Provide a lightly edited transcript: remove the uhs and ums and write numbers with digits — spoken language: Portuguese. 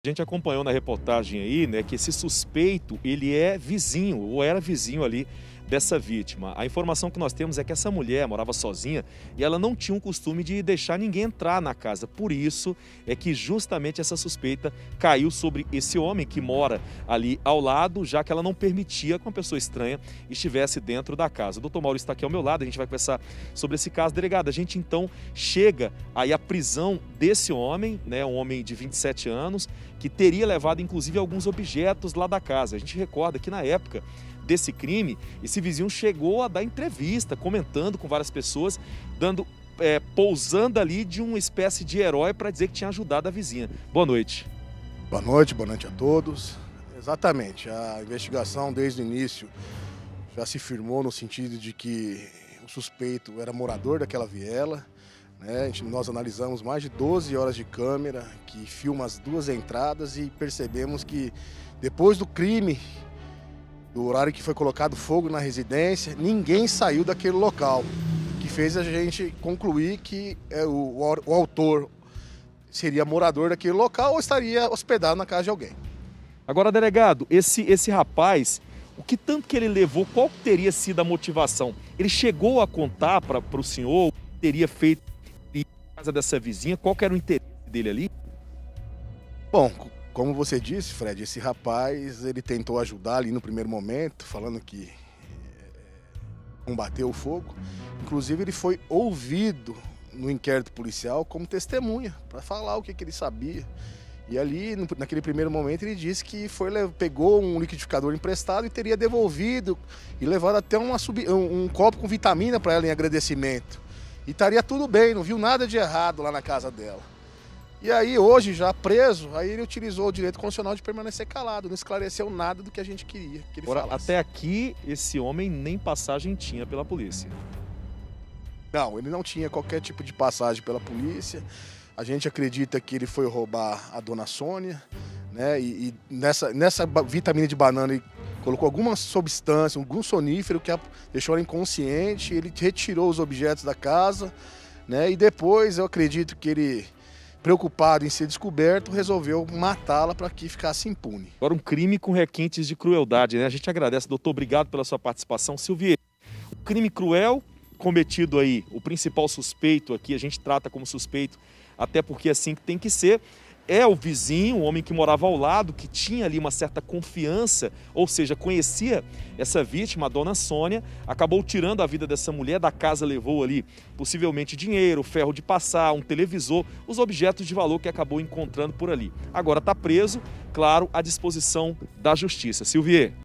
A gente acompanhou na reportagem aí, né, que esse suspeito, ele é vizinho, ou era vizinho ali dessa vítima. A informação que nós temos é que essa mulher morava sozinha e ela não tinha um costume de deixar ninguém entrar na casa. Por isso é que justamente essa suspeita caiu sobre esse homem que mora ali ao lado, já que ela não permitia que uma pessoa estranha estivesse dentro da casa. O doutor Maurício está aqui ao meu lado, a gente vai conversar sobre esse caso. Delegado, a gente então chega aí à prisão desse homem, né, um homem de 27 anos, que teria levado inclusive alguns objetos lá da casa. A gente recorda que na época desse crime, esse vizinho chegou a dar entrevista, comentando com várias pessoas, pousando ali de uma espécie de herói para dizer que tinha ajudado a vizinha. Boa noite. Boa noite a todos. Exatamente, a investigação desde o início já se firmou no sentido de que o suspeito era morador daquela viela, né? Nós analisamos mais de 12 horas de câmera que filma as duas entradas e percebemos que depois do crime, do horário que foi colocado fogo na residência, ninguém saiu daquele local, que fez a gente concluir que o autor seria morador daquele local ou estaria hospedado na casa de alguém. Agora, delegado, esse rapaz, o que tanto que ele levou, qual teria sido a motivação? Ele chegou a contar para o senhor o que teria feito na casa dessa vizinha? Qual que era o interesse dele ali? Bom, como você disse, Fred, esse rapaz, ele tentou ajudar ali no primeiro momento, falando que combateu o fogo. Inclusive, ele foi ouvido no inquérito policial como testemunha, para falar o que ele sabia. E ali, naquele primeiro momento, ele disse que pegou um liquidificador emprestado e teria devolvido e levado até um copo com vitamina para ela em agradecimento. E estaria tudo bem, não viu nada de errado lá na casa dela. E aí, hoje, já preso, aí ele utilizou o direito constitucional de permanecer calado, não esclareceu nada do que a gente queria que ele falasse. Até aqui, esse homem nem passagem tinha pela polícia. Não, ele não tinha qualquer tipo de passagem pela polícia. A gente acredita que ele foi roubar a dona Sônia, né? E nessa vitamina de banana ele colocou alguma substância, algum sonífero que deixou ela inconsciente, ele retirou os objetos da casa, né? E depois eu acredito que ele, preocupado em ser descoberto, resolveu matá-la para que ficasse impune. Agora, um crime com requintes de crueldade, né? A gente agradece, doutor, obrigado pela sua participação. Silvia, um crime cruel cometido aí, o principal suspeito aqui, a gente trata como suspeito, até porque é assim que tem que ser, é o vizinho, o homem que morava ao lado, que tinha ali uma certa confiança, ou seja, conhecia essa vítima, a dona Sônia, acabou tirando a vida dessa mulher, da casa levou ali possivelmente dinheiro, ferro de passar, um televisor, os objetos de valor que acabou encontrando por ali. Agora está preso, claro, à disposição da justiça. Silvia.